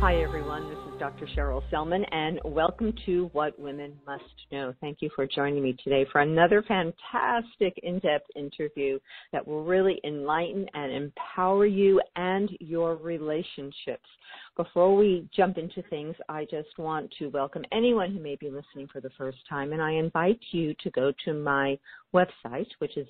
Hi, everyone. This is Dr. Cheryl Selman, and welcome to What Women Must Know. Thank you for joining me today for another fantastic in-depth interview that will really enlighten and empower you and your relationships. Before we jump into things, I just want to welcome anyone who may be listening for the first time, and I invite you to go to my website, which is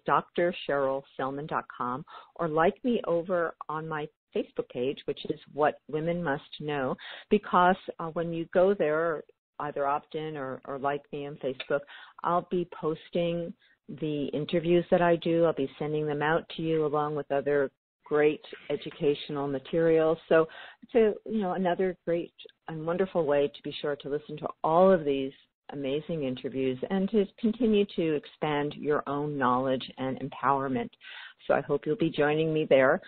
drcherylselman.com, or like me over on my Facebook page, which is What Women Must Know, because when you go there, either opt in or like me on Facebook, I'll be posting the interviews that I do. I'll be sending them out to you along with other great educational materials. So it's another great and wonderful way to be sure to listen to all of these amazing interviews and to continue to expand your own knowledge and empowerment. So I hope you'll be joining me there,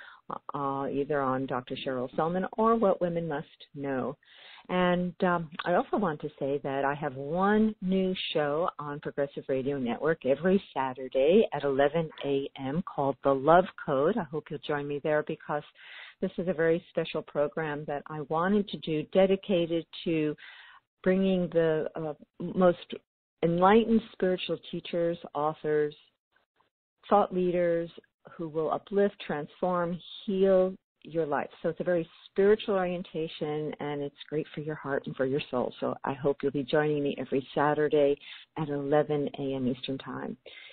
either on Dr. Cheryl Selman or What Women Must Know. And I also want to say that I have one new show on Progressive Radio Network every Saturday at 11 a.m. called The Love Code. I hope you'll join me there because this is a very special program that I wanted to do dedicated to bringing the most enlightened spiritual teachers, authors, thought leaders who will uplift, transform, heal your life. So it's a very spiritual orientation, and it's great for your heart and for your soul. So I hope you'll be joining me every Saturday at 11 a.m. Eastern Time.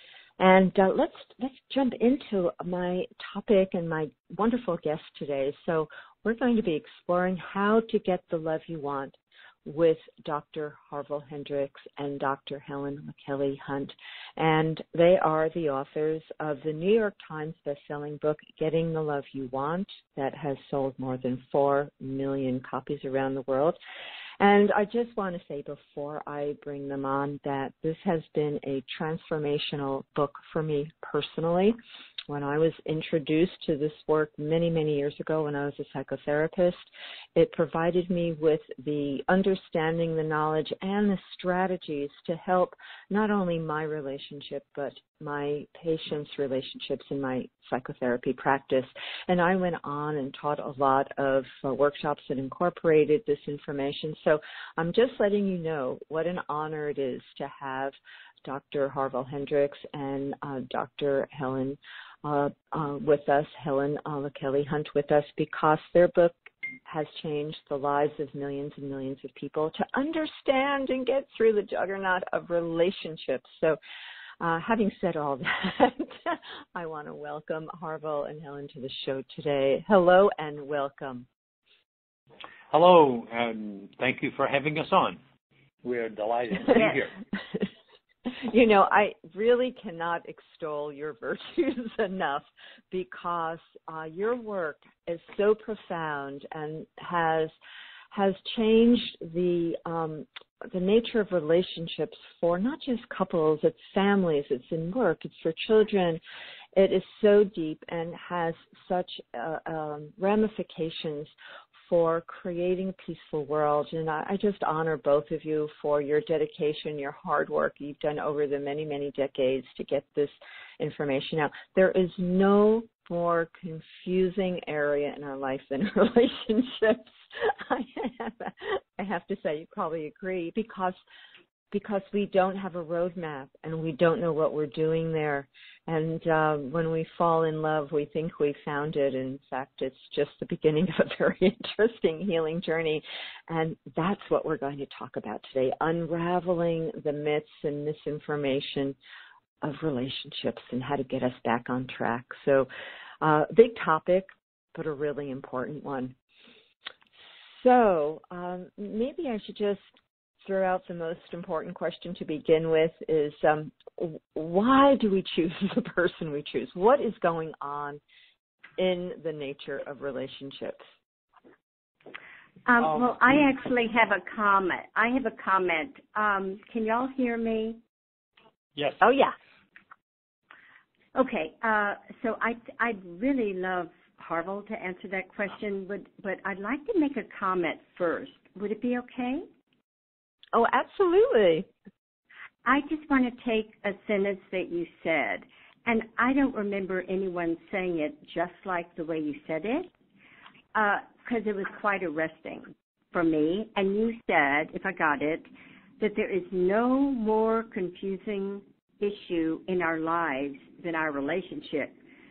And let's jump into my topic and my wonderful guest today. So we're going to be exploring how to get the love you want with Dr. Harville Hendrix and Dr. Helen LaKelly Hunt. And they are the authors of the New York Times bestselling book, Getting the Love You Want, that has sold more than 4 million copies around the world. And I just want to say before I bring them on that this has been a transformational book for me personally. When I was introduced to this work many, many years ago when I was a psychotherapist, it provided me with the understanding, the knowledge, and the strategies to help not only my relationship, but my patients' relationships in my psychotherapy practice. And I went on and taught a lot of workshops that incorporated this information. So I'm just letting you know what an honor it is to have Dr. Harville Hendrix and Dr. Helen with us, Helen LaKelly Hunt with us, because their book has changed the lives of millions and millions of people to understand and get through the juggernaut of relationships. So having said all that, I want to welcome Harville and Helen to the show today. Hello and welcome. Hello, and thank you for having us on. We are delighted to be here. You know, I really cannot extol your virtues enough because your work is so profound and has changed the nature of relationships for not just couples, it's families, it's in work, it's for children. It is so deep and has such ramifications for creating a peaceful world. And I just honor both of you for your dedication, your hard work you've done over the many, many decades to get this information out. There is no more confusing area in our life than relationships. I have to say, you probably agree, because we don't have a roadmap and we don't know what we're doing there. And when we fall in love, we think we found it. In fact, it's just the beginning of a very interesting healing journey. And that's what we're going to talk about today, unraveling the myths and misinformation of relationships and how to get us back on track. So big topic, but a really important one. So maybe I should just throw out the most important question to begin with is why do we choose the person we choose? What is going on in the nature of relationships? Well, I actually have a comment. Can y'all hear me? Yes. Oh, yeah. Okay. So I'd really love Harville to answer that question, but I'd like to make a comment first. Would it be okay? Oh, absolutely. I just want to take a sentence that you said, and I don't remember anyone saying it just like the way you said it, because it was quite arresting. for me, and you said, if I got it, that there is no more confusing issue in our lives than our relationships,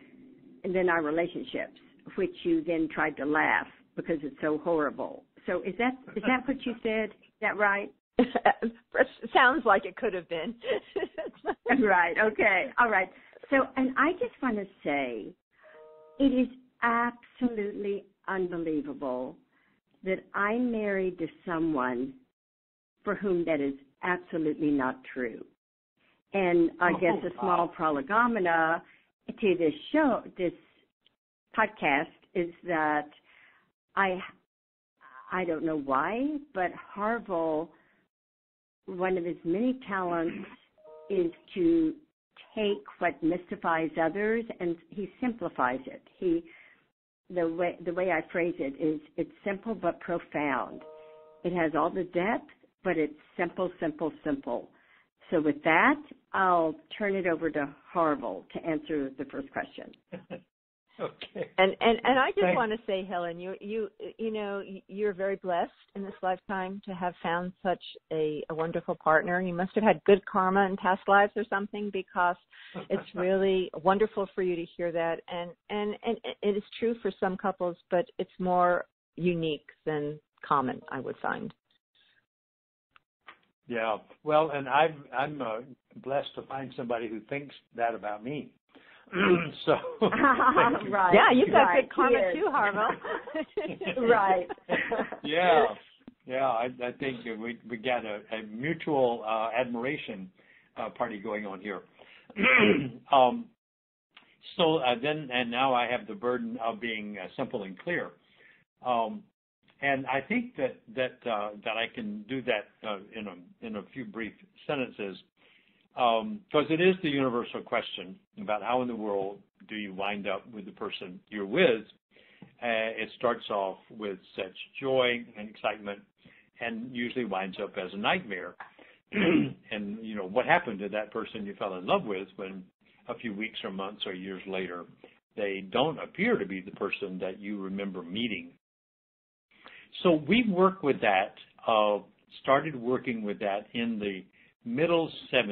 which you then tried to laugh because it's so horrible. So is that what you said? Is that right? Sounds like it could have been. Right, okay, all right. So, and I just want to say, it is absolutely unbelievable that I'm married to someone for whom that is absolutely not true. And I guess a small prolegomena to this show, this podcast, is that I don't know why, but Harville, one of his many talents is to take what mystifies others and he simplifies it. The way I phrase it is, it's simple but profound. It has all the depth, but it's simple, simple, simple. So with that, I'll turn it over to Harville to answer the first question. Okay. And I just want to say, Helen, you're very blessed in this lifetime to have found such a wonderful partner. You must have had good karma in past lives or something, because it's really wonderful for you to hear that. And it is true for some couples, but it's more unique than common, I would find. Yeah. Well, and I'm blessed to find somebody who thinks that about me. So right. Yeah, you've got good karma too, Harville. Right. Yeah. I think we got a mutual admiration party going on here. So now I have the burden of being simple and clear, and I think that I can do that in a few brief sentences. Because it is the universal question about how in the world do you wind up with the person you're with. It starts off with such joy and excitement and usually winds up as a nightmare. And, what happened to that person you fell in love with when a few weeks or months or years later, they don't appear to be the person that you remember meeting. So we work with that, started working with that in the middle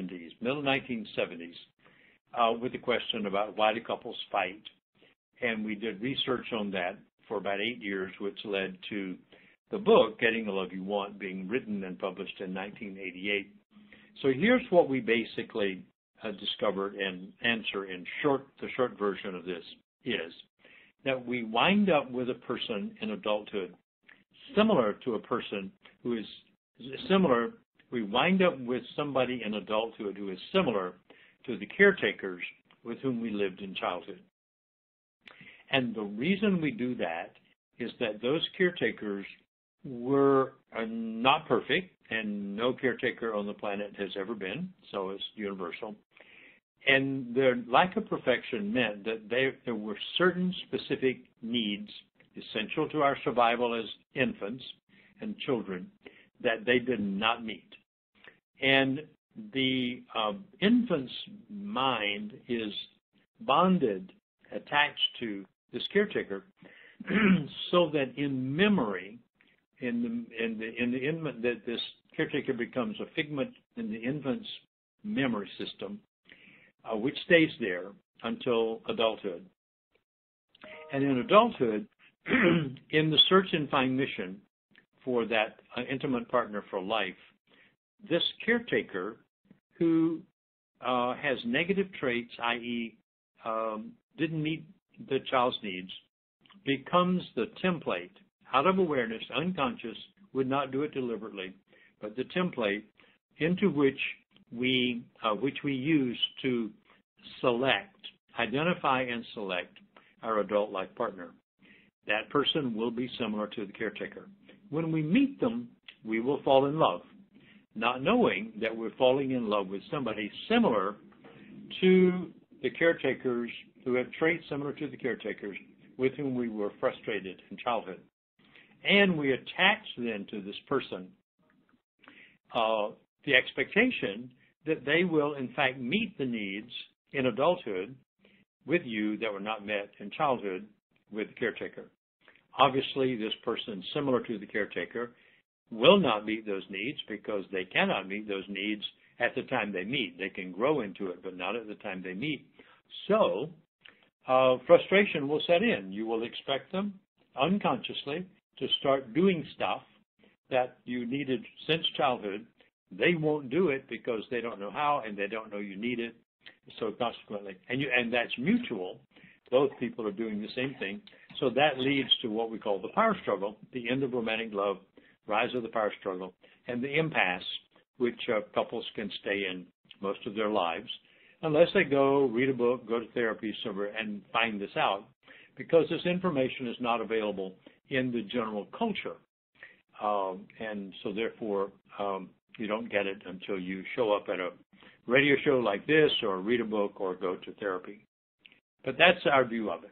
1970s, with the question about why do couples fight. And we did research on that for about 8 years, which led to the book, Getting the Love You Want, being written and published in 1988. So here's what we basically discovered and answer in short. The short version of this is that we wind up with a person in adulthood similar to a person who is similar. We wind up with somebody in adulthood who is similar to the caretakers with whom we lived in childhood. And the reason we do that is that those caretakers were not perfect, and no caretaker on the planet has ever been, so it's universal. And their lack of perfection meant that there were certain specific needs essential to our survival as infants and children that they did not meet. And the infant's mind is bonded, attached to this caretaker, so that in memory, in the infant, that this caretaker becomes a figment in the infant's memory system, which stays there until adulthood. And in adulthood, in the search and find mission for that intimate partner for life, this caretaker who has negative traits, i.e. Didn't meet the child's needs, becomes the template, out of awareness, unconscious, would not do it deliberately, but the template into which we use to identify and select our adult life partner. That person will be similar to the caretaker. When we meet them, we will fall in love, not knowing that we're falling in love with somebody similar to the caretakers, who have traits similar to the caretakers with whom we were frustrated in childhood. And we attach then to this person the expectation that they will in fact meet the needs in adulthood with you that were not met in childhood with the caretaker. Obviously, this person, similar to the caretaker, will not meet those needs because they cannot meet those needs at the time they meet. They can grow into it, but not at the time they meet. So frustration will set in. You will expect them unconsciously to start doing stuff that you needed since childhood. They won't do it because they don't know how and they don't know you need it. So consequently, and that's mutual. Both people are doing the same thing. So that leads to what we call the power struggle, the end of romantic love, rise of the power struggle, and the impasse, which couples can stay in most of their lives, unless they go read a book, go to therapy somewhere, and find this out, because this information is not available in the general culture. And so therefore, you don't get it until you show up at a radio show like this or read a book or go to therapy. But that's our view of it.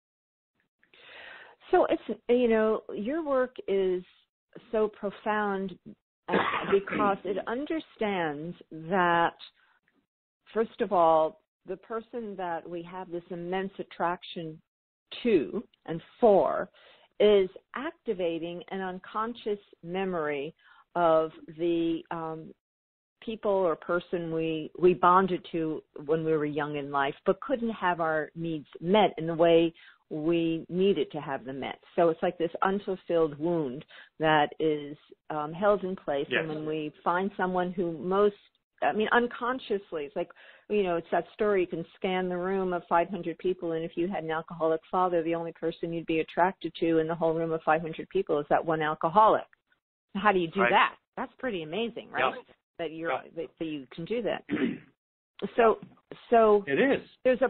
So it's, your work is so profound because it understands that, first of all, the person that we have this immense attraction to and for is activating an unconscious memory of the people or person we bonded to when we were young in life, but couldn't have our needs met in the way we needed to have them met. So it's like this unfulfilled wound that is held in place. Yes. And when we find someone who unconsciously, it's like, it's that story, you can scan the room of 500 people, and if you had an alcoholic father, the only person you'd be attracted to in the whole room of 500 people is that one alcoholic. How do you do that? That's pretty amazing, right? Yeah. That you can do that. So it is. There's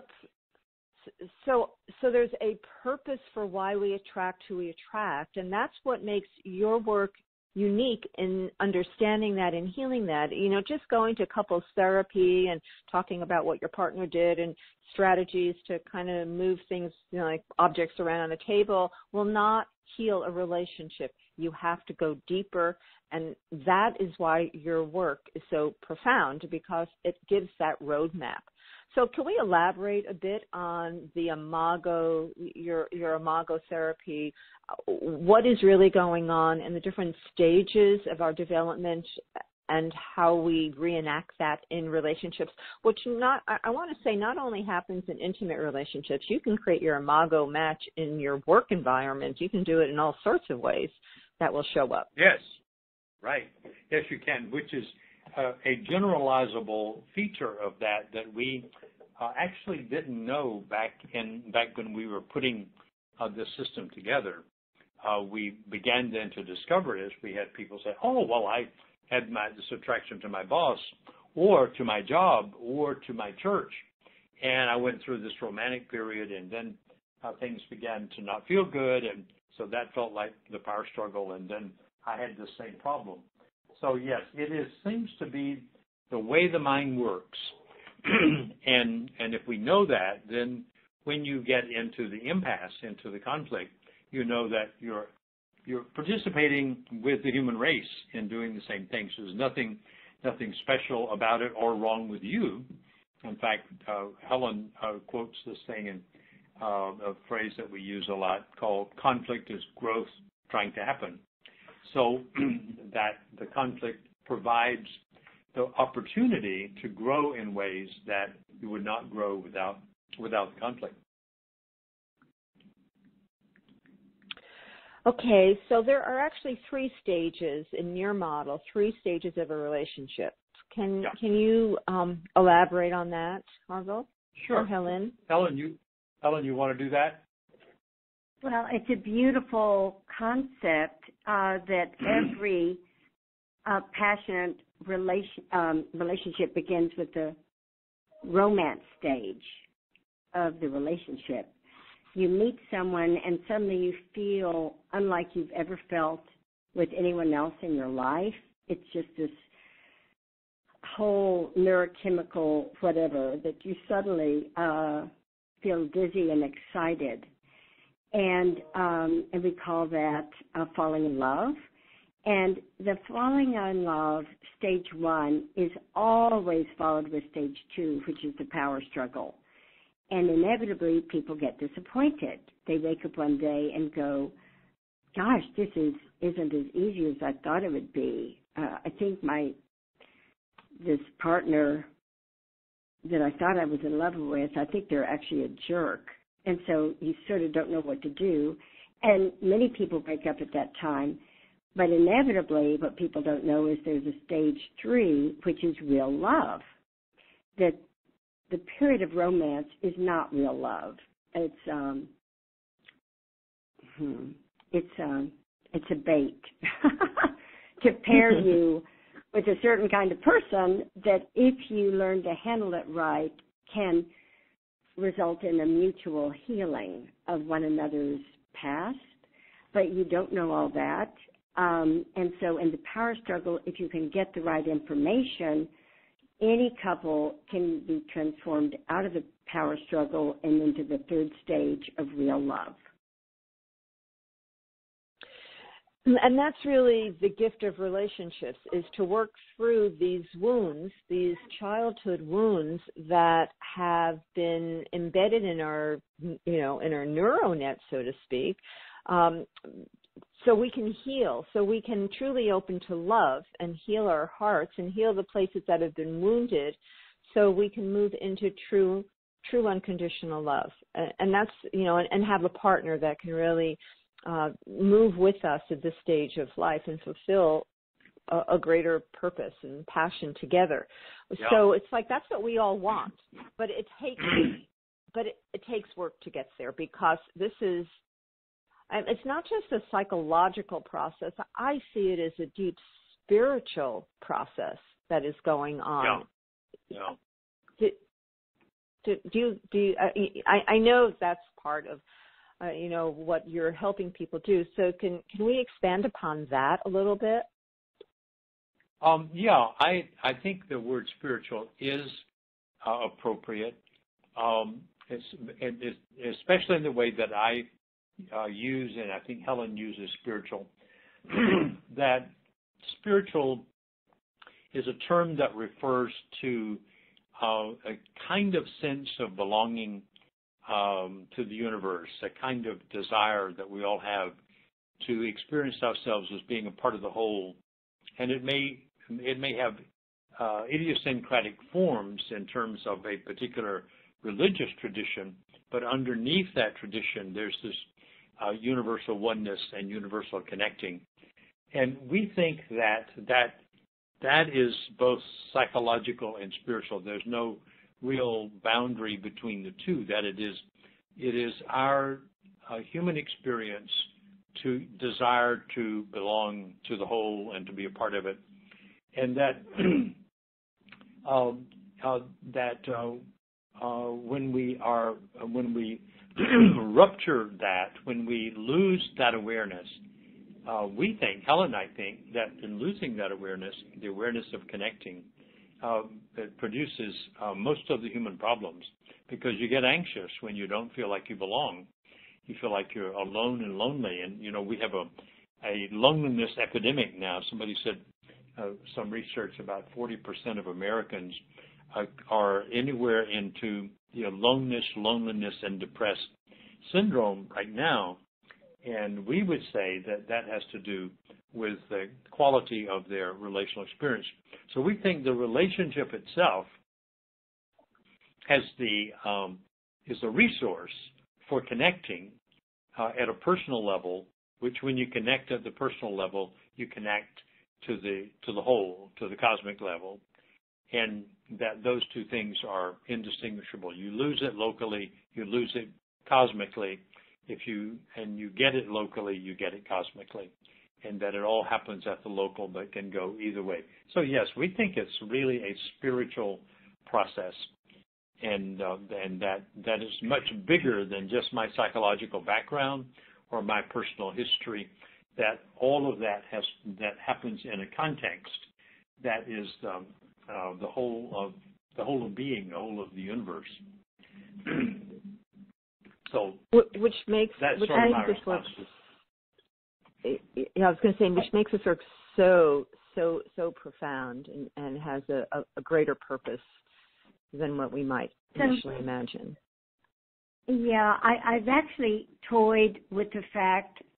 a purpose for why we attract who we attract, and that's what makes your work unique in understanding that and healing that. Just going to couples therapy and talking about what your partner did and strategies to kind of move things, like objects around on a table, will not heal a relationship. You have to go deeper, and that is why your work is so profound, because it gives that roadmap. So can we elaborate a bit on the Imago, your Imago therapy? What is really going on in the different stages of our development and how we reenact that in relationships, which I want to say not only happens in intimate relationships. You can create your Imago match in your work environment. You can do it in all sorts of ways that will show up. Yes, right. Yes, you can, which is a generalizable feature of that we actually didn't know back when we were putting this system together. We began then to discover it as we had people say, oh, well, I had this attraction to my boss or to my job or to my church. And I went through this romantic period, and then things began to not feel good. And so that felt like the power struggle. And then I had the same problem. So, yes, seems to be the way the mind works. and if we know that, then when you get into the impasse, into the conflict, you know that you're participating with the human race in doing the same thing. So there's nothing special about it or wrong with you. In fact, Helen quotes this thing in a phrase that we use a lot called conflict is growth trying to happen. So that the conflict provides the opportunity to grow in ways that you would not grow without the conflict. Okay, so there are actually 3 stages in your model, 3 stages of a relationship. Can you elaborate on that, Harville? Sure. Or Helen? Helen, you want to do that? Well, it's a beautiful concept that every passionate relationship begins with the romance stage of the relationship. You meet someone and suddenly you feel unlike you've ever felt with anyone else in your life. It's just this whole neurochemical whatever that you suddenly feel dizzy and excited. And we call that falling in love. And the falling in love, stage 1, is always followed with stage 2, which is the power struggle. And inevitably, people get disappointed. They wake up one day and go, gosh, this isn't as easy as I thought it would be. I think this partner that I thought I was in love with, I think they're actually a jerk. And so you sort of don't know what to do. And many people break up at that time. But inevitably, what people don't know is there's a stage 3, which is real love. That the period of romance is not real love. It's a bait to pair you with a certain kind of person that, if you learn to handle it right, can result in a mutual healing of one another's past. But you don't know all that. And so in the power struggle, if you can get the right information, any couple can be transformed out of the power struggle and into the 3rd stage of real love. And that's really the gift of relationships, is to work through these wounds, these childhood wounds that have been embedded in our, in our neuronet, so to speak, so we can heal, so we can truly open to love and heal our hearts and heal the places that have been wounded, so we can move into true unconditional love. And that's, and have a partner that can really move with us at this stage of life and fulfill a greater purpose and passion together. Yeah. So it's like, that's what we all want, but it takes work to get there, because this is, it's not just a psychological process. I see it as a deep spiritual process that is going on. Yeah. I know that's part of, what you're helping people do. So can we expand upon that a little bit? I think the word spiritual is appropriate, especially in the way that I use, and I think Helen uses spiritual, that spiritual is a term that refers to a kind of sense of belonging to the universe, a kind of desire that we all have to experience ourselves as being a part of the whole. And it may have idiosyncratic forms in terms of a particular religious tradition, but underneath that tradition there's this universal oneness and universal connecting. And we think that is both psychological and spiritual. There's no real boundary between the two, that it is our human experience to desire to belong to the whole and to be a part of it. And that when we rupture that, when we lose that awareness, we think, Helen and I think, that in losing that awareness, the awareness of connecting, it produces most of the human problems, because you get anxious when you don't feel like you belong. You feel like you're alone and lonely. And, we have a loneliness epidemic now. Somebody said some research about 40% of Americans are anywhere into loneliness, and depressed syndrome right now. And we would say that has to do with the quality of their relational experience. So we think the relationship itself is a resource for connecting at a personal level, which when you connect at the personal level, you connect to the whole, to the cosmic level, and that those two things are indistinguishable. You lose it locally, you lose it cosmically. If you get it locally, you get it cosmically, and that it all happens at the local, but can go either way. So yes, we think it's really a spiritual process, and that is much bigger than just my psychological background or my personal history. That all of that happens in a context that is the whole of being, the whole of the universe. So which makes this work. I was going to say, which makes this work so profound and has a greater purpose than what we might initially imagine. Yeah, I've actually toyed with the fact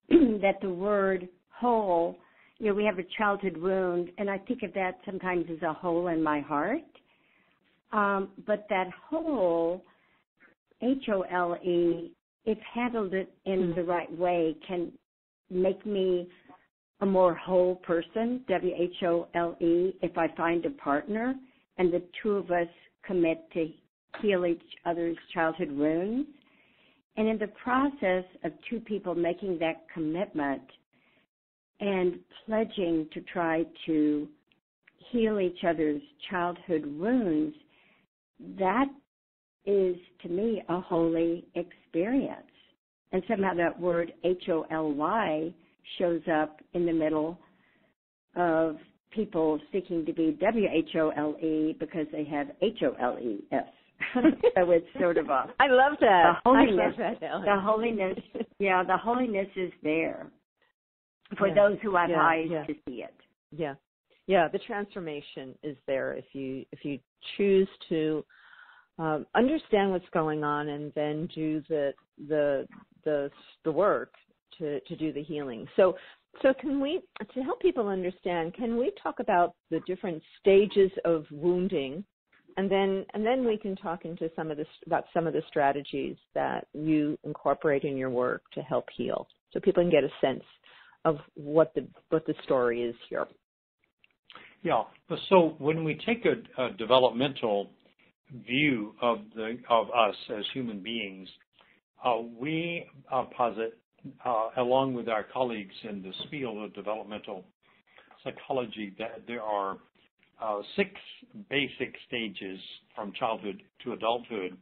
that the word whole, we have a childhood wound, and I think of that sometimes as a hole in my heart. But that whole, H-O-L-E, if handled it in the right way, can make me a more whole person, W-H-O-L-E, if I find a partner and the two of us commit to heal each other's childhood wounds. And in the process of two people making that commitment and pledging to try to heal each other's childhood wounds, that is, to me, a holy experience. And somehow that word H-O-L-Y shows up in the middle of people seeking to be W-H-O-L-E because they have H-O-L-E-S. So it's sort of a... I love that. The holiness, I love that, the holiness, the holiness is there for those who have eyes to see it. Yeah. Yeah, the transformation is there if you choose to understand what's going on and then do the work to do the healing. So can we, to help people understand, can we talk about the different stages of wounding, and then we can talk into about some of the strategies that you incorporate in your work to help heal, so people can get a sense of what the story is here. Yeah. So when we take a developmental view of us as human beings, we posit, along with our colleagues in this field of developmental psychology, that there are 6 basic stages from childhood to adulthood.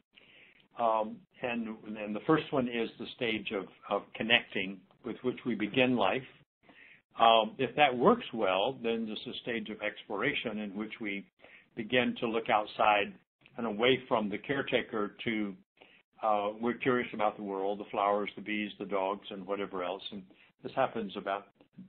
And the first one is the stage of connecting, with which we begin life. If that works well, then there's a stage of exploration in which we begin to look outside and away from the caretaker to we're curious about the world, the flowers, the bees, the dogs, and whatever else. And this happens about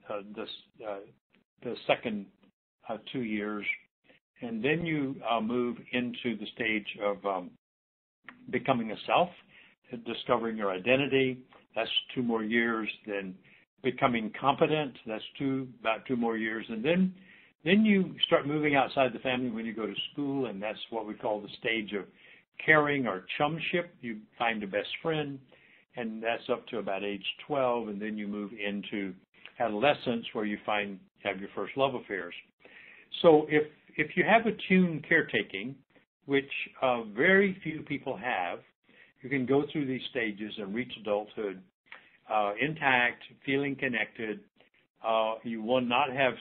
the second 2 years. And then you move into the stage of becoming a self, discovering your identity. That's 2 more years. Then becoming competent. That's about 2 more years. And then you start moving outside the family when you go to school, and that's what we call the stage of caring or chumship. You find a best friend, and that's up to about age 12, and then you move into adolescence where you have your first love affairs. So if you have attuned caretaking, which very few people have, you can go through these stages and reach adulthood intact, feeling connected. You will not have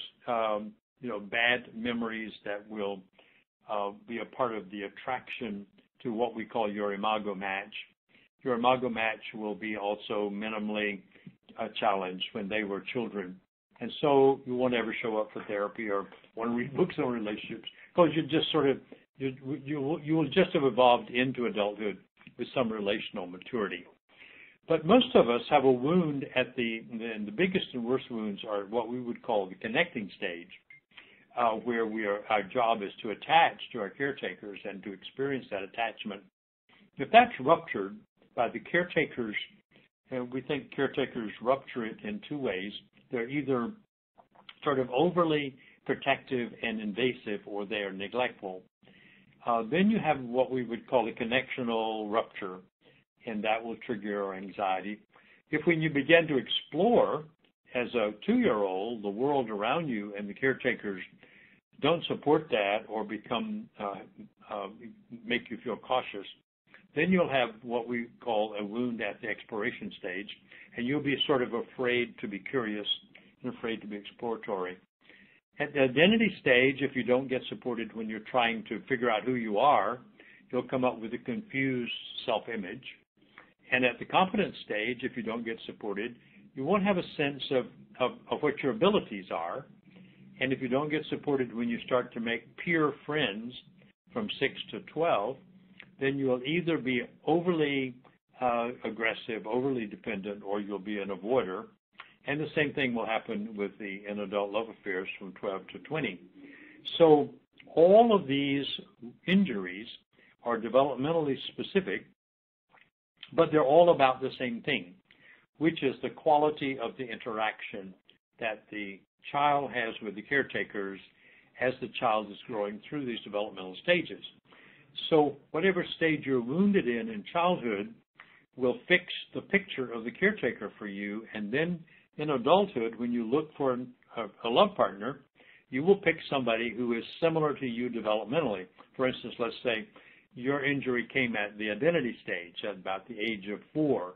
bad memories that will be a part of the attraction to what we call your imago match. Your imago match will be also minimally challenged when they were children. And so you won't ever show up for therapy or want to read books on relationships, because you just you will just have evolved into adulthood with some relational maturity. But most of us have a wound at the biggest and worst wounds are what we would call the connecting stage, where our job is to attach to our caretakers and to experience that attachment. If that's ruptured by the caretakers, and we think caretakers rupture it in 2 ways. They're either sort of overly protective and invasive, or they are neglectful. Then you have what we would call a connectional rupture, and that will trigger your anxiety. If when you begin to explore as a 2-year-old the world around you and the caretakers don't support that or become make you feel cautious, then you'll have what we call a wound at the exploration stage, and you'll be sort of afraid to be curious and afraid to be exploratory. At the identity stage, if you don't get supported when you're trying to figure out who you are, you'll come up with a confused self-image. And at the competence stage, if you don't get supported, you won't have a sense of what your abilities are. And if you don't get supported when you start to make peer friends from 6 to 12, then you'll either be overly aggressive, overly dependent, or you'll be an avoider. And the same thing will happen with in adult love affairs from 12 to 20. So all of these injuries are developmentally specific, but they're all about the same thing, which is the quality of the interaction that the child has with the caretakers as the child is growing through these developmental stages. So whatever stage you're wounded in childhood will fix the picture of the caretaker for you, and then in adulthood, when you look for a love partner, you will pick somebody who is similar to you developmentally. For instance, let's say your injury came at the identity stage at about the age of 4.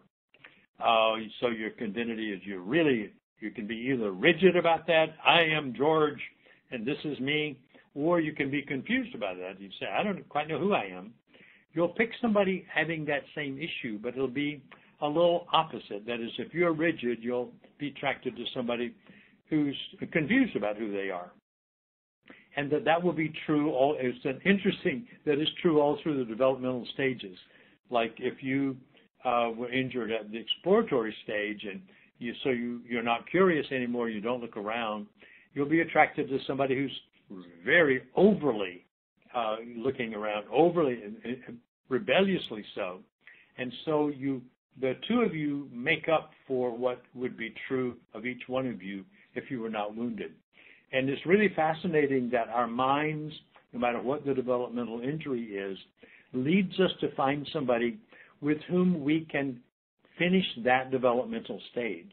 So your identity is you can be either rigid about that, I am George and this is me, or you can be confused about that. You say, I don't quite know who I am. You'll pick somebody having that same issue, but it'll be a little opposite. That is, if you're rigid, you'll be attracted to somebody who's confused about who they are. And that will be true it's an interesting, that is true all through the developmental stages. Like if you were injured at the exploratory stage and you're not curious anymore, you don't look around, you'll be attracted to somebody who's very overly looking around, overly rebelliously so. And so the two of you make up for what would be true of each one of you if you were not wounded. And it's really fascinating that our minds, no matter what the developmental injury is, leads us to find somebody with whom we can finish that developmental stage.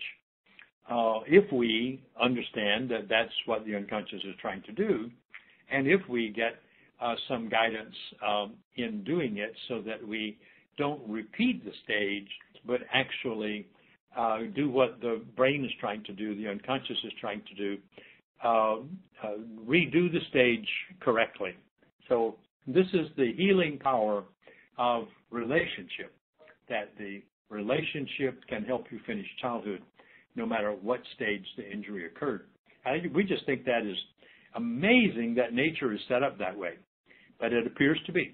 If we understand that that's what the unconscious is trying to do, and if we get some guidance in doing it so that we don't repeat the stage, but actually do what the brain is trying to do, the unconscious is trying to do, redo the stage correctly. So this is the healing power of relationship, that the relationship can help you finish childhood no matter what stage the injury occurred. We just think that is amazing that nature is set up that way, but it appears to be.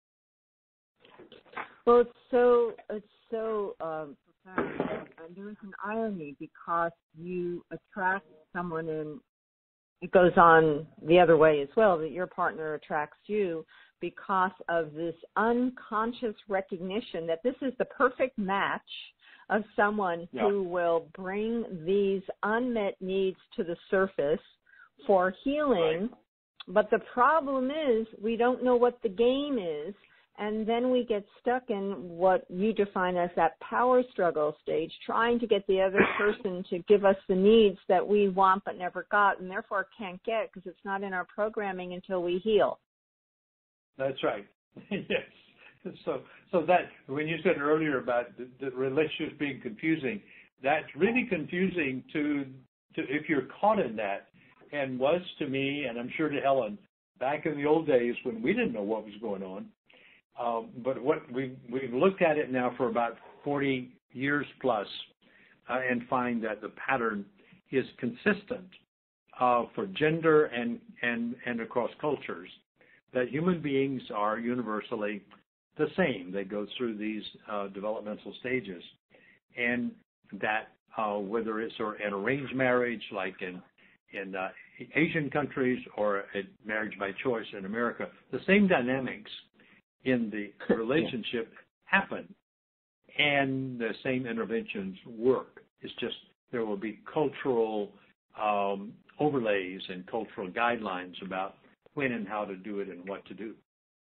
Well, it's so profound. And there is an irony because you attract someone, and it goes on the other way as well, that your partner attracts you because of this unconscious recognition that this is the perfect match of someone who will bring these unmet needs to the surface for healing. Right. But the problem is we don't know what the game is, and then we get stuck in what you define as that power struggle stage, trying to get the other person to give us the needs that we want but never got, and therefore can't get because it's not in our programming until we heal. That's right. Yes. So that when you said earlier about the relationships being confusing, that's really confusing to if you're caught in that, and was to me, and I'm sure to Helen, back in the old days when we didn't know what was going on. But what we've looked at it now for about 40 years plus, and find that the pattern is consistent for gender and across cultures, that human beings are universally the same. They go through these developmental stages, and that whether it's an arranged marriage like in Asian countries or a marriage by choice in America, the same dynamics in the relationship happen, and the same interventions work. It's just there will be cultural overlays and cultural guidelines about when and how to do it and what to do.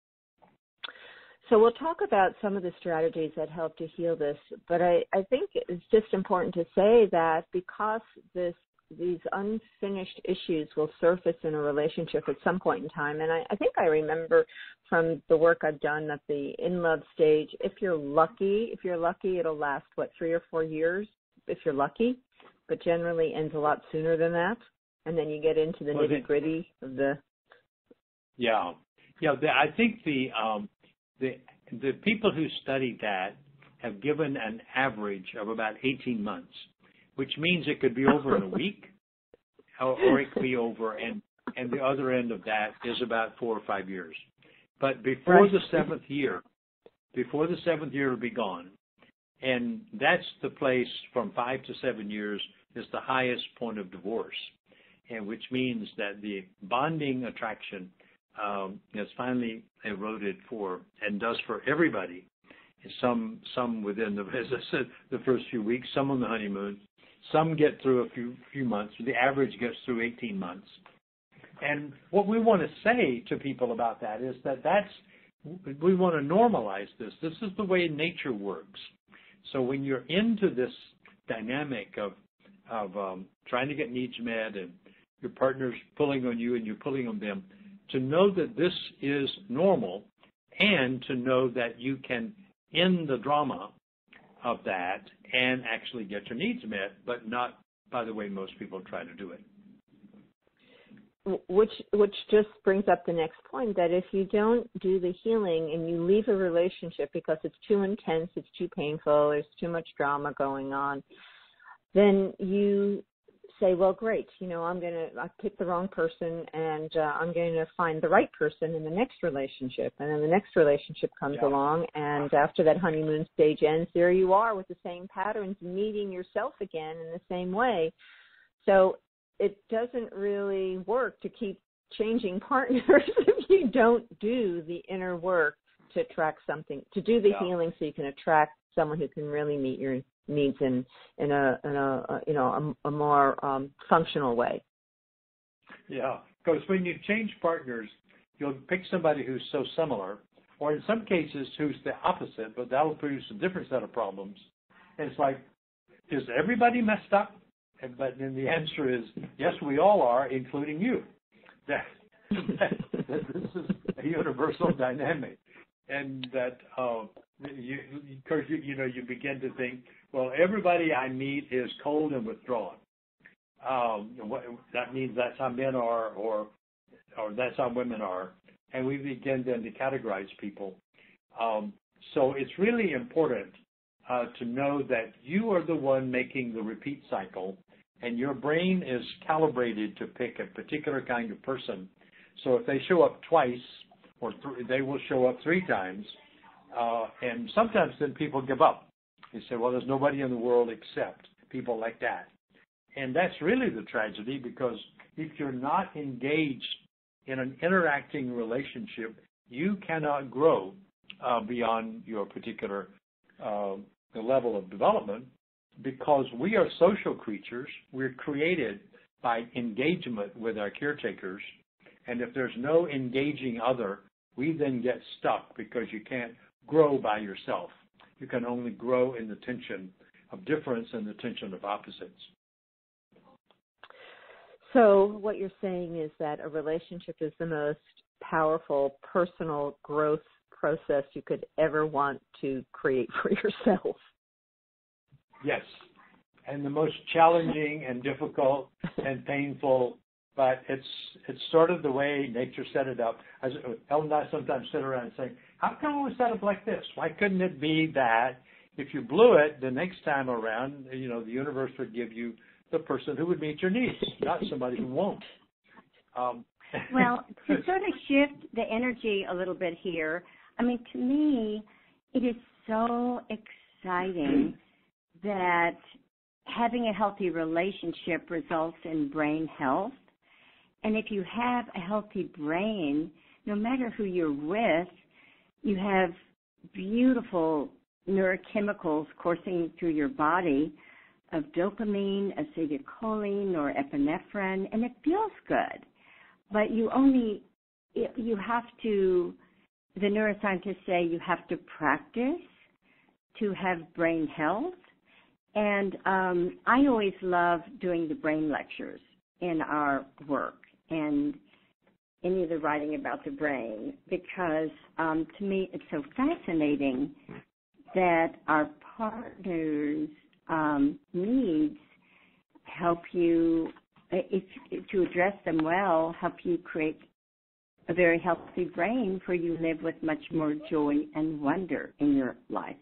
So we'll talk about some of the strategies that help to heal this, but I think it's just important to say that because these unfinished issues will surface in a relationship at some point in time, and I think I remember from the work I've done that the in-love stage, if you're lucky, it'll last, 3 or 4 years, if you're lucky, but generally ends a lot sooner than that, and then you get into the nitty-gritty of the... Yeah. I think the people who studied that have given an average of about 18 months, which means it could be over in a week, or it could be over, and the other end of that is about 4 or 5 years. But before the seventh year will be gone, and that's the place from 5 to 7 years is the highest point of divorce, and which means that the bonding attraction has finally eroded and does for everybody Some within the, as I said, the first few weeks, some on the honeymoon. Some get through a few months. The average gets through 18 months. And what we want to say to people about that is that we want to normalize this. This is the way nature works. So when you're into this dynamic of trying to get needs met and your partner's pulling on you and you're pulling on them, to know that this is normal and to know that you can end the drama of that and actually get your needs met, but not by the way most people try to do it. Which just brings up the next point, that if you don't do the healing and you leave a relationship because it's too intense, it's too painful, there's too much drama going on, then you say, well, great, I picked the wrong person and I'm going to find the right person in the next relationship. And then the next relationship comes along, and after that honeymoon stage ends, there you are with the same patterns, meeting yourself again in the same way. So it doesn't really work to keep changing partners if you don't do the inner work to attract something, to do the healing so you can attract someone who can really meet your needs in a more functional way. Yeah, because when you change partners, you'll pick somebody who's so similar, or in some cases who's the opposite, but that'll produce a different set of problems. And it's like, is everybody messed up? But then the answer is, yes, we all are, including you. That this is a universal dynamic. And that you begin to think, well, everybody I meet is cold and withdrawn. That means that's how men are, or that's how women are. And we begin then to categorize people. So it's really important to know that you are the one making the repeat cycle, and your brain is calibrated to pick a particular kind of person. So if they show up twice, or they will show up 3 times, and sometimes then people give up. They say, well, there's nobody in the world except people like that. And that's really the tragedy, because if you're not engaged in an interacting relationship, you cannot grow beyond your particular level of development, because we are social creatures. We're created by engagement with our caretakers. And if there's no engaging other, we then get stuck, because you can't grow by yourself. You can only grow in the tension of difference and the tension of opposites. So what you're saying is that a relationship is the most powerful personal growth process you could ever want to create for yourself. Yes, and the most challenging and difficult and painful, but it's sort of the way nature set it up. Helen and I sometimes sit around and say, how come it was set up like this? Why couldn't it be that if you blew it the next time around, the universe would give you the person who would meet your needs, not somebody who won't. Well, to sort of shift the energy a little bit here, to me, it is so exciting that having a healthy relationship results in brain health. And if you have a healthy brain, no matter who you're with, you have beautiful neurochemicals coursing through your body of dopamine, acetylcholine, or epinephrine, and it feels good. But you have to, the neuroscientists say you have to practice to have brain health. And I always love doing the brain lectures in our work and any of the writing about the brain, because to me it's so fascinating that our partners' needs help you, to address them well, help you create a very healthy brain where you live with much more joy and wonder in your life.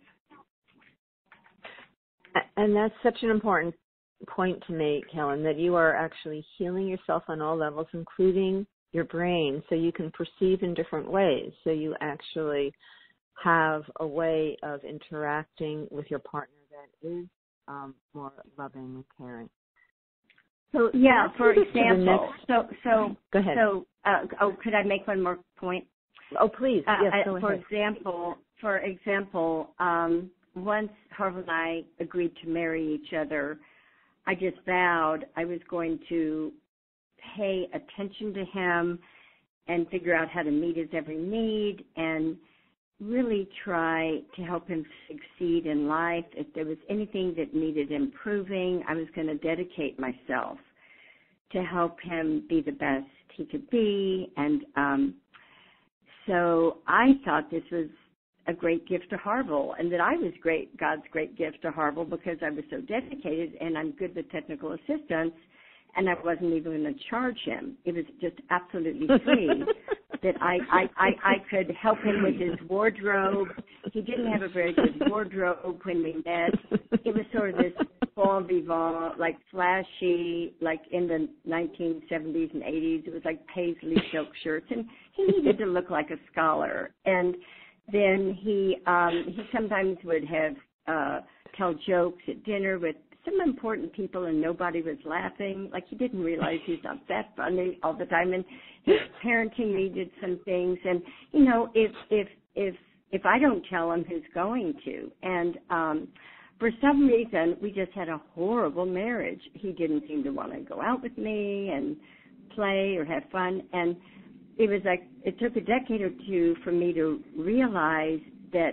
And that's such an important point to make, Helen, that you are actually healing yourself on all levels, including your brain, so you can perceive in different ways. So you actually have a way of interacting with your partner that is more loving and caring. So yeah, for example, so go ahead. So, could I make one more point? Oh, please. Yes, go for ahead. example, for example, once Harville and I agreed to marry each other, I just vowed I was going to pay attention to him and figure out how to meet his every need and really try to help him succeed in life. If there was anything that needed improving, I was going to dedicate myself to help him be the best he could be. And so I thought this was a great gift to Harville, and that I was God's great gift to Harville, because I was so dedicated and I'm good with technical assistance, and I wasn't even going to charge him. It was just absolutely free that I could help him with his wardrobe. He didn't have a very good wardrobe when we met. It was sort of this bon vivant, like flashy, like in the 1970s and 80s. It was like paisley silk shirts, and he needed to look like a scholar. And then he sometimes would have tell jokes at dinner with some important people, and nobody was laughing. Like, he didn't realize he's not that funny all the time. And his parenting needed some things. And you know, if I don't tell him, who's going to? And for some reason, we just had a horrible marriage. He didn't seem to want to go out with me and play or have fun. And it was like, it took a decade or two for me to realize that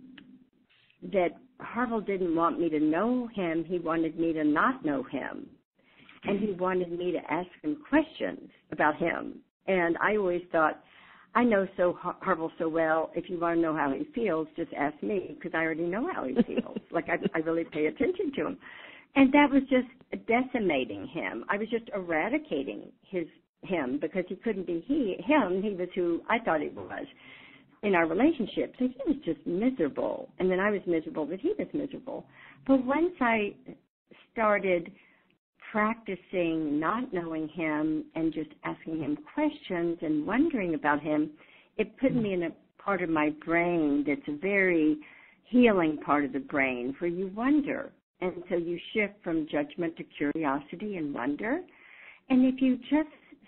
Harville didn't want me to know him. He wanted me to not know him. And he wanted me to ask him questions about him. And I always thought, I know Harville so well, if you want to know how he feels, just ask me, because I already know how he feels. Like, I really pay attention to him. And that was just decimating him. I was just eradicating him, because he couldn't be him. He was who I thought he was in our relationship. So he was just miserable. And then I was miserable, but he was miserable. But once I started practicing not knowing him and just asking him questions and wondering about him, it put me in a part of my brain that's a very healing part of the brain, where you wonder. And so you shift from judgment to curiosity and wonder. And if you just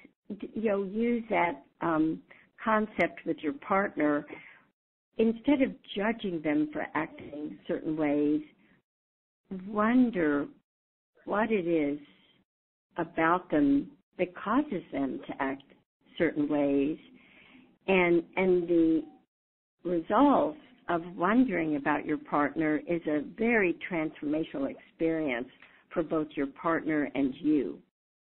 use that concept with your partner, instead of judging them for acting certain ways, wonder what it is about them that causes them to act certain ways, and the result of wondering about your partner is a very transformational experience for both your partner and you.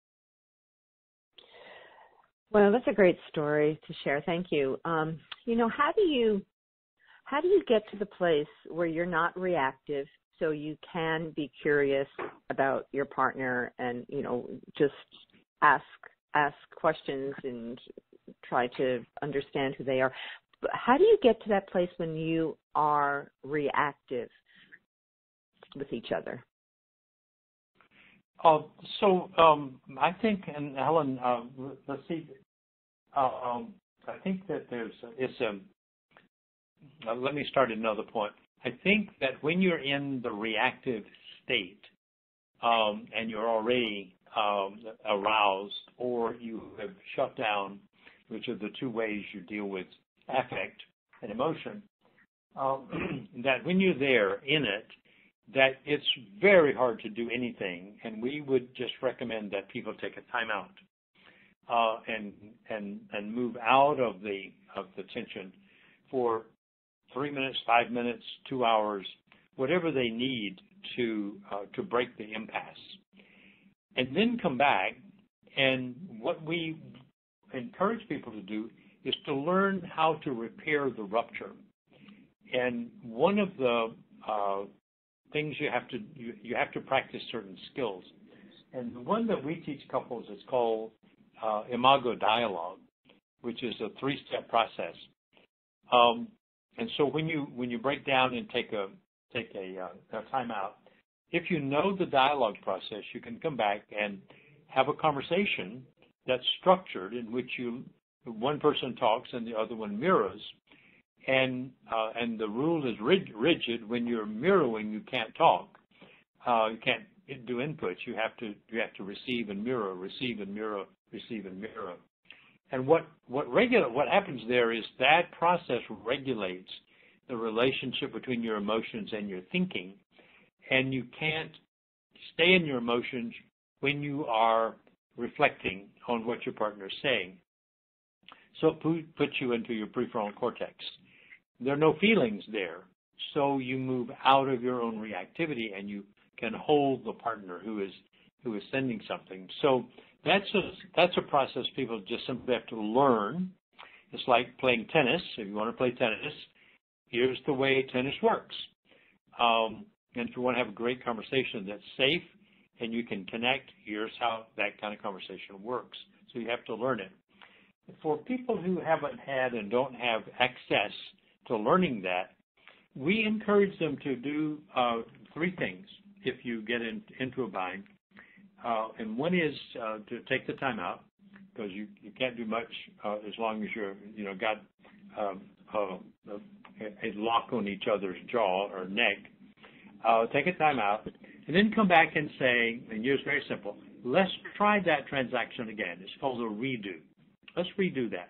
Well, that's a great story to share. Thank you. How do you get to the place where you're not reactive, so you can be curious about your partner and, just ask questions and try to understand who they are? But how do you get to that place when you are reactive with each other? I think, and Helen, let's see. I think that let me start at another point. I think that when you're in the reactive state, and you're already aroused, or you have shut down, which are the two ways you deal with affect and emotion, that when you're there in it, that it's very hard to do anything, and we would just recommend that people take a time out and move out of the tension for 3 minutes, 5 minutes, 2 hours, whatever they need to break the impasse, and then come back. And what we encourage people to do is to learn how to repair the rupture. And one of the things you have to practice certain skills. And the one that we teach couples is called Imago dialogue, which is a 3-step process. And so when you break down and take a time out, if you know the dialogue process, you can come back and have a conversation that's structured, in which one person talks and the other one mirrors. And the rule is rigid. When you're mirroring, you can't talk. You can't do inputs. You have to receive and mirror, receive and mirror, receive and mirror. And what happens there is that process regulates the relationship between your emotions and your thinking, and you can't stay in your emotions when you are reflecting on what your partner is saying. So it puts you into your prefrontal cortex. There are no feelings there, so you move out of your own reactivity and you can hold the partner who is sending something. So that's a process people just simply have to learn. It's like playing tennis. If you want to play tennis, here's the way tennis works. And if you want to have a great conversation that's safe and you can connect, here's how that kind of conversation works. So you have to learn it. For people who haven't had and don't have access to learning that, we encourage them to do three things if you get into a bind. And one is to take the time out, because you can't do much as long as you're got a lock on each other's jaw or neck. Take a time out, and then come back and say, and it's very simple, let's try that transaction again. It's called a redo. Let's redo that.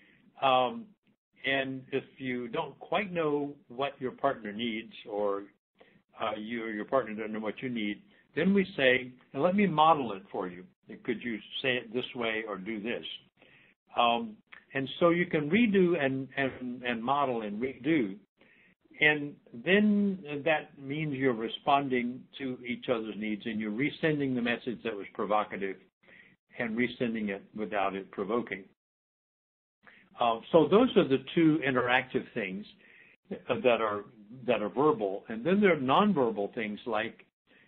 And if you don't quite know what your partner needs, or you or your partner doesn't know what you need, then we say, and let me model it for you. Could you say it this way or do this? And so you can redo and model and redo. And then that means you're responding to each other's needs, and you're resending the message that was provocative and resending it without it provoking. So those are the two interactive things that are verbal. And then there are nonverbal things like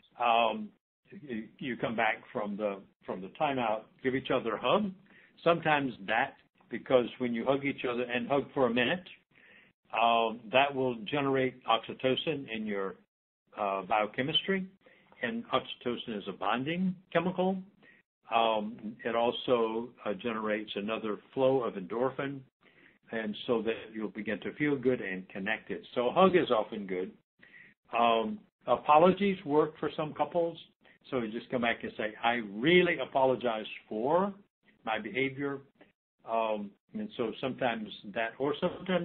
you come back from the timeout, give each other a hug. Sometimes because when you hug each other and hug for a minute, that will generate oxytocin in your biochemistry, and oxytocin is a bonding chemical. It also generates another flow of endorphin, and so that you'll begin to feel good and connected. So a hug is often good. Apologies work for some couples. So you just come back and say, I really apologize for my behavior. And so sometimes that, or sometimes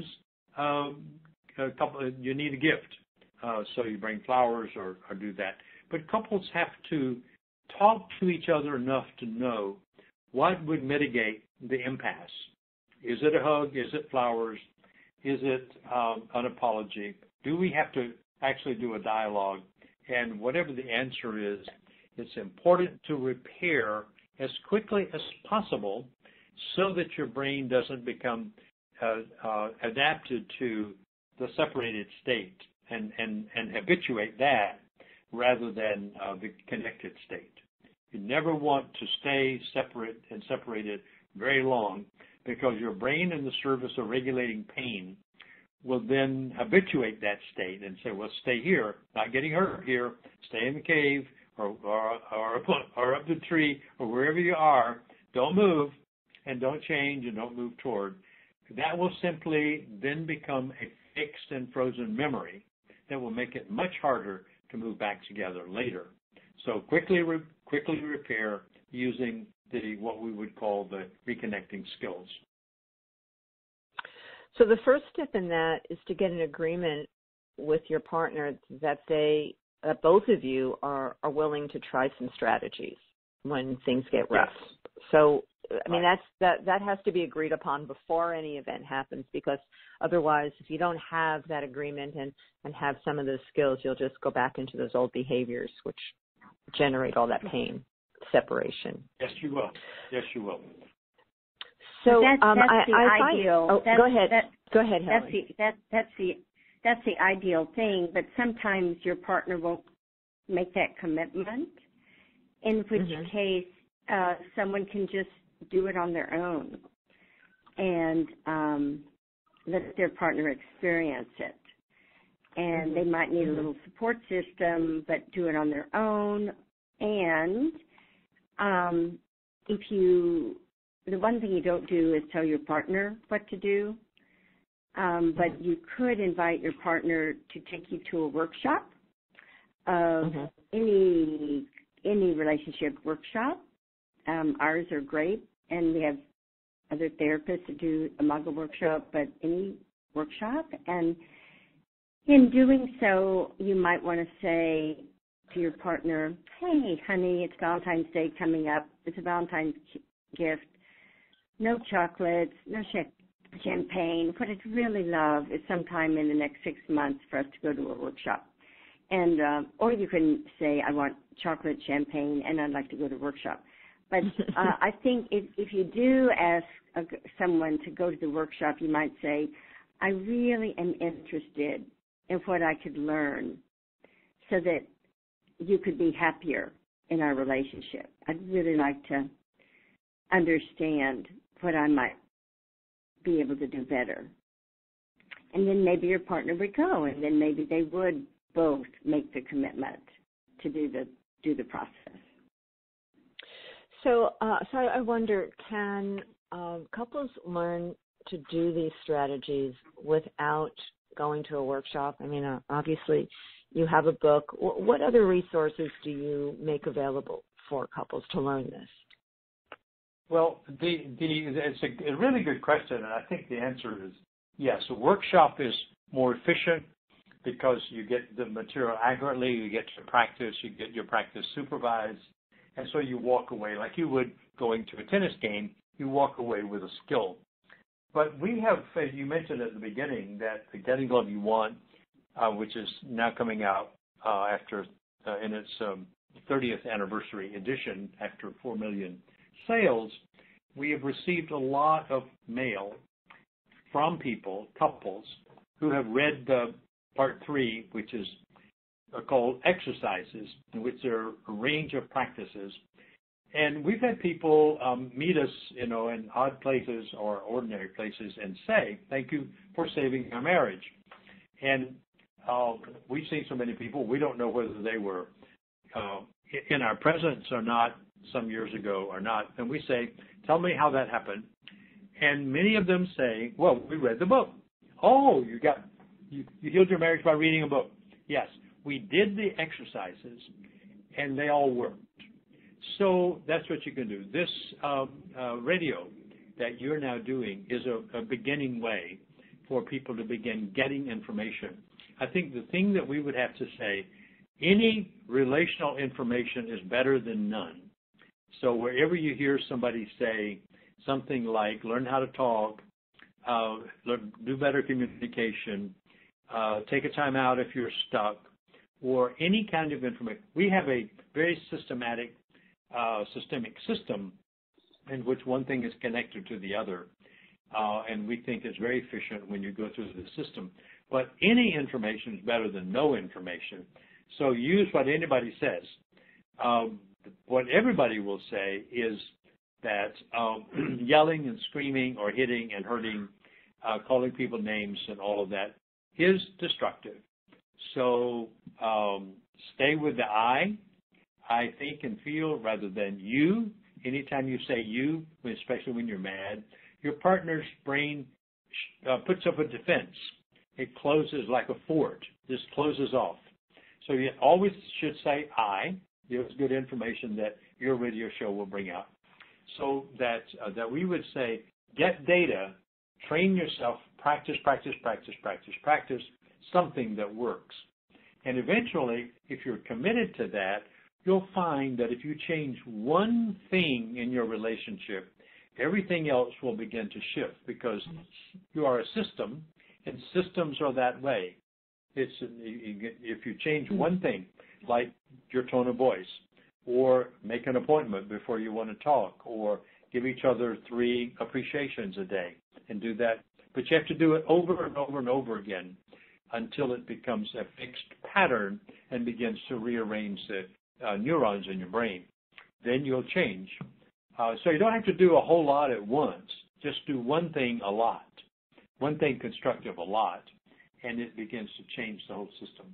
you need a gift. So you bring flowers or do that. But couples have to talk to each other enough to know what would mitigate the impasse. Is it a hug? Is it flowers? Is it an apology? Do we have to actually do a dialogue? And whatever the answer is, it's important to repair as quickly as possible so that your brain doesn't become adapted to the separated state and habituate that rather than the connected state. You never want to stay separate and separated very long, because your brain, in the service of regulating pain, will then habituate that state and say, well, stay here, not getting hurt here, stay in the cave or up the tree or wherever you are, don't move and don't change and don't move toward. That will simply then become a fixed and frozen memory that will make it much harder to move back together later. So quickly repair using what we would call the reconnecting skills. So the first step in that is to get an agreement with your partner that that both of you are willing to try some strategies when things get rough. Yes. So I mean, that has to be agreed upon before any event happens, because otherwise, if you don't have that agreement and have some of those skills, you'll just go back into those old behaviors, which generate all that pain, separation. Yes, you will. Yes, you will. So that's the ideal. Go ahead. Go ahead, Helen. That's the ideal thing, but sometimes your partner won't make that commitment, in which case someone can just do it on their own and let their partner experience it. And they might need a little support system, but do it on their own. And the one thing you don't do is tell your partner what to do, but you could invite your partner to take you to a workshop of any relationship workshop. Ours are great, and we have other therapists that do Imago workshop, but any workshop, and In doing so, you might want to say to your partner, hey, honey, it's Valentine's Day coming up. It's a Valentine's gift. No chocolates, no champagne. What I'd really love is sometime in the next 6 months for us to go to a workshop. And or you can say, I want chocolate, champagne, and I'd like to go to a workshop. But I think if you do ask someone to go to the workshop, you might say, I really am interested in what I could learn so that you could be happier in our relationship. I'd really like to understand what I might be able to do better. And then maybe your partner would go, and then maybe they would both make the commitment to do the process. So I wonder, can couples learn to do these strategies without going to a workshop? I mean, obviously, you have a book. What other resources do you make available for couples to learn this? Well, it's a really good question, and I think the answer is yes. A workshop is more efficient because you get the material accurately, you get your practice supervised, and so you walk away like you would going to a tennis game. You walk away with a skill. But we have, as you mentioned at the beginning, that the Getting Love You Want, which is now coming out in its 30th anniversary edition after 4 million sales, we have received a lot of mail from couples, who have read part 3, which is called Exercises, in which there are a range of practices. And we've had people meet us, in odd places or ordinary places and say, thank you for saving our marriage. And we've seen so many people, we don't know whether they were in our presence or not some years ago or not. And we say, tell me how that happened. And many of them say, well, we read the book. Oh, you healed your marriage by reading a book. Yes, we did the exercises, and they all worked. So that's what you can do. This radio that you're now doing is a beginning way for people to begin getting information. I think the thing that we would have to say, any relational information is better than none. So wherever you hear somebody say something like, learn how to talk, do better communication, take a time out if you're stuck, or any kind of information, we have a very systemic system in which one thing is connected to the other. And we think it's very efficient when you go through the system. But any information is better than no information. So use what anybody says. What everybody will say is that yelling and screaming or hitting and hurting, calling people names and all of that is destructive. So stay with the I think and feel, rather than you. Anytime you say you, especially when you're mad, your partner's brain puts up a defense. It closes like a fort. Just closes off. So you always should say I. It's good information that your radio show will bring out. So that we would say, get data, train yourself, practice something that works. And eventually, if you're committed to that, you'll find that if you change one thing in your relationship, everything else will begin to shift, because you are a system, and systems are that way. If you change one thing, like your tone of voice, or make an appointment before you want to talk, or give each other 3 appreciations a day, and do that. But you have to do it over and over and over again until it becomes a fixed pattern and begins to rearrange the neurons in your brain. Then you'll change. So you don't have to do a whole lot at once. Just do one thing a lot, one thing constructive a lot, and it begins to change the whole system.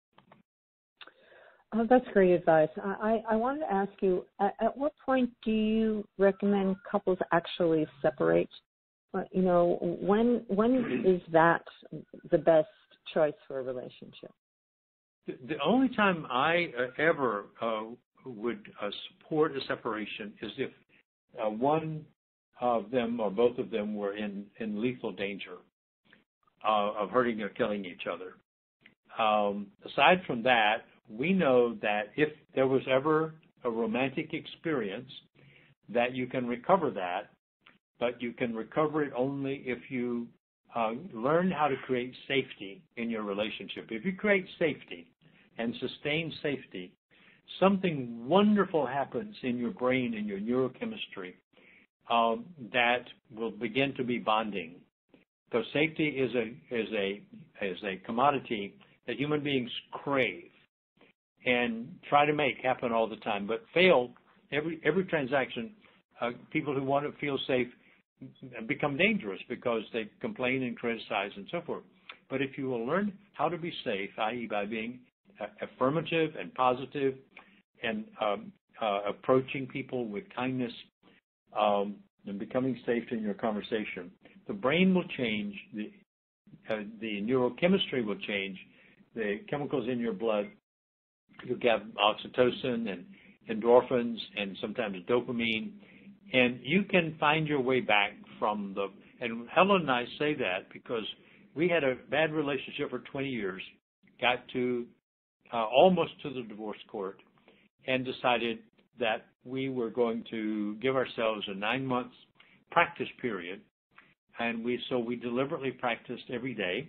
Oh, that's great advice. I wanted to ask you, at what point do you recommend couples actually separate? When is that the best choice for a relationship? The only time I ever would support a separation is if one of them or both of them were in lethal danger of hurting or killing each other. aside from that, we know that if there was ever a romantic experience, that you can recover that, but you can recover it only if you learn how to create safety in your relationship. If you create safety and sustain safety, something wonderful happens in your brain, in your neurochemistry, that will begin to be bonding. So safety is a commodity that human beings crave and try to make happen all the time, but fail every transaction. People who want to feel safe become dangerous because they complain and criticize and so forth. But if you will learn how to be safe, i.e. by being affirmative and positive and approaching people with kindness and becoming safe in your conversation, the brain will change, the neurochemistry will change, the chemicals in your blood. You'll get oxytocin and endorphins and sometimes dopamine, and you can find your way back from the, and Helen and I say that because we had a bad relationship for 20 years, got to almost to the divorce court, and decided that we were going to give ourselves a 9-month practice period. And so we deliberately practiced every day,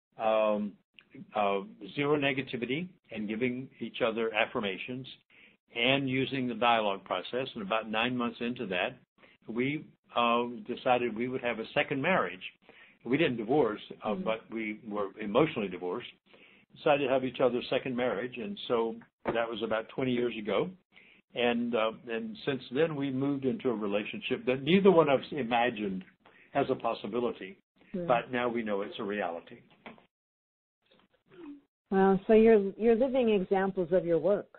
zero negativity and giving each other affirmations and using the dialogue process. And about 9 months into that, we decided we would have a second marriage. We didn't divorce, but we were emotionally divorced. Decided to have each other's second marriage, and so that was about 20 years ago. And since then, we moved into a relationship that neither one of us imagined as a possibility, but now we know it's a reality. Wow, so you're living examples of your work.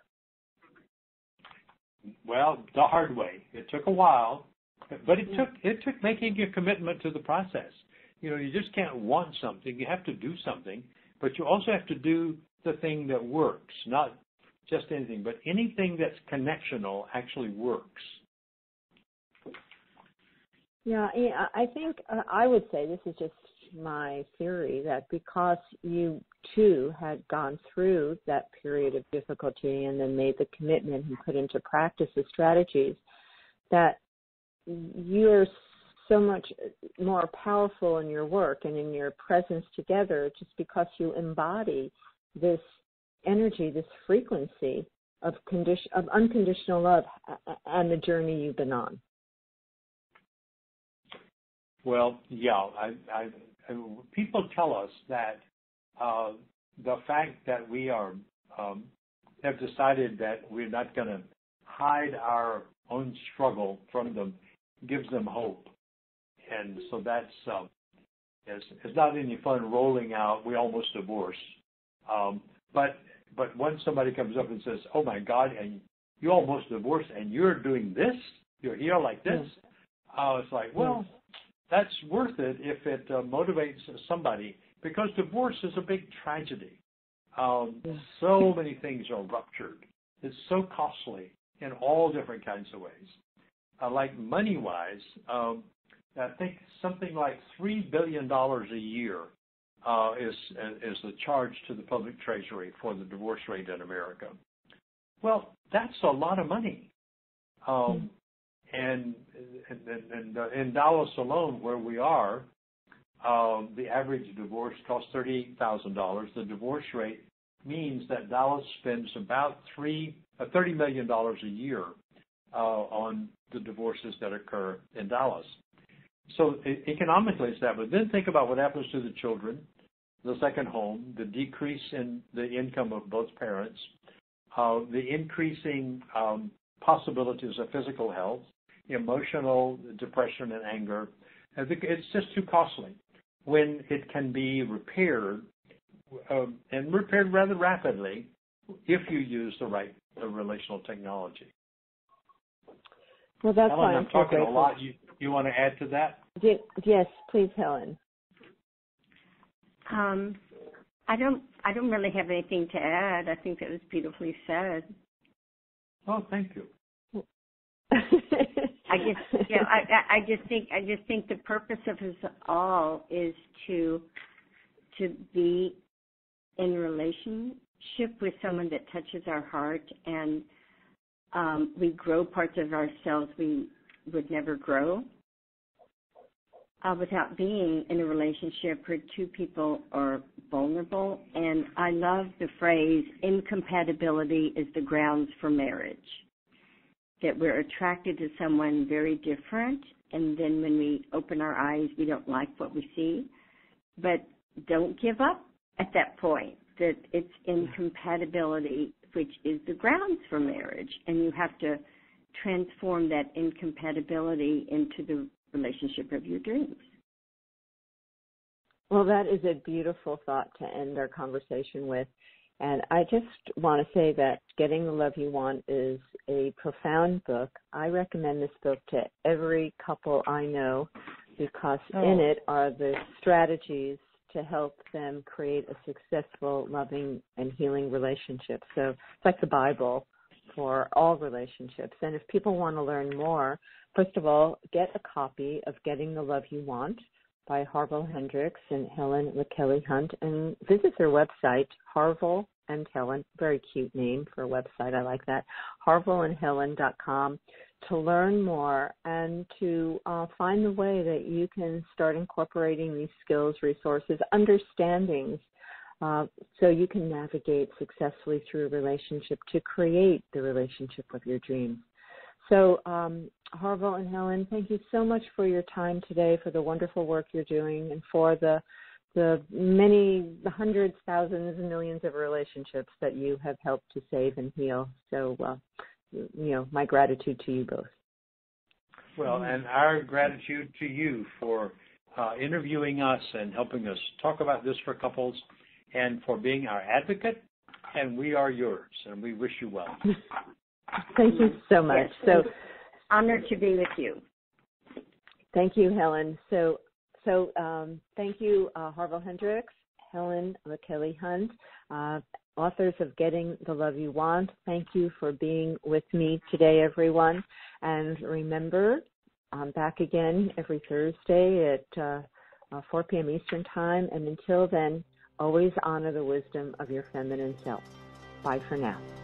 Well, the hard way. It took a while, but it took making a commitment to the process. You know, you just can't want something. You have to do something, but you also have to do the thing that works, not just anything, but anything that's connectional actually works. Yeah, I think I would say, this is just my theory, that because you too had gone through that period of difficulty and then made the commitment and put into practice the strategies, that you're so much more powerful in your work and in your presence together just because you embody this energy, this frequency of unconditional love and the journey you've been on. Well, yeah, people tell us that the fact that we are have decided that we're not going to hide our own struggle from them gives them hope, and so that's it's not any fun rolling out "we almost divorced," but when somebody comes up and says, "Oh my God, and you almost divorced, and you're doing this, you're here like this," it's like, well. That's worth it if it motivates somebody, because divorce is a big tragedy. So many things are ruptured. It's so costly in all different kinds of ways. Like money-wise, I think something like $3 billion a year is the charge to the public treasury for the divorce rate in America. Well, that's a lot of money. And in Dallas alone, where we are, the average divorce costs $38,000. The divorce rate means that Dallas spends about $30 million a year on the divorces that occur in Dallas. So economically, it's that. But then think about what happens to the children, the second home, the decrease in the income of both parents, the increasing possibilities of physical health, emotional depression and anger. I think it's just too costly when it can be repaired and repaired rather rapidly if you use the right relational technology. Well, that's Helen, why I'm talking a lot. You want to add to that? Yes, please, Helen. I don't really have anything to add. I think that was beautifully said. Oh, thank you. I just think the purpose of us all is to be in a relationship with someone that touches our heart, and we grow parts of ourselves we would never grow without being in a relationship where two people are vulnerable. And I love the phrase, incompatibility is the grounds for marriage, that we're attracted to someone very different, and then when we open our eyes, we don't like what we see. But don't give up at that point, that it's incompatibility which is the grounds for marriage, and you have to transform that incompatibility into the relationship of your dreams. Well, that is a beautiful thought to end our conversation with. And I just want to say that Getting the Love You Want is a profound book. I recommend this book to every couple I know because in it are the strategies to help them create a successful, loving, and healing relationship. So it's like the Bible for all relationships. And if people want to learn more, first of all, get a copy of Getting the Love You Want by Harville Hendrix and Helen LaKelly Hunt, and visit their website, Harville and Helen, very cute name for a website, I like that, harvillandhelen.com, to learn more and to find the way that you can start incorporating these skills, resources, understandings, so you can navigate successfully through a relationship to create the relationship of your dreams. So, Harville and Helen, thank you so much for your time today, for the wonderful work you're doing, and for the many, the hundreds, thousands, and millions of relationships that you have helped to save and heal. So, my gratitude to you both. Well, and our gratitude to you for interviewing us and helping us talk about this for couples, and for being our advocate. And we are yours, and we wish you well. Thank you so much. Yes, so honored to be with you. Thank you, Helen. So thank you, Harville Hendrix, Helen LaKelly Hunt, authors of Getting the Love You Want. Thank you for being with me today, everyone. And remember, I'm back again every Thursday at 4 p.m. Eastern Time. And until then, always honor the wisdom of your feminine self. Bye for now.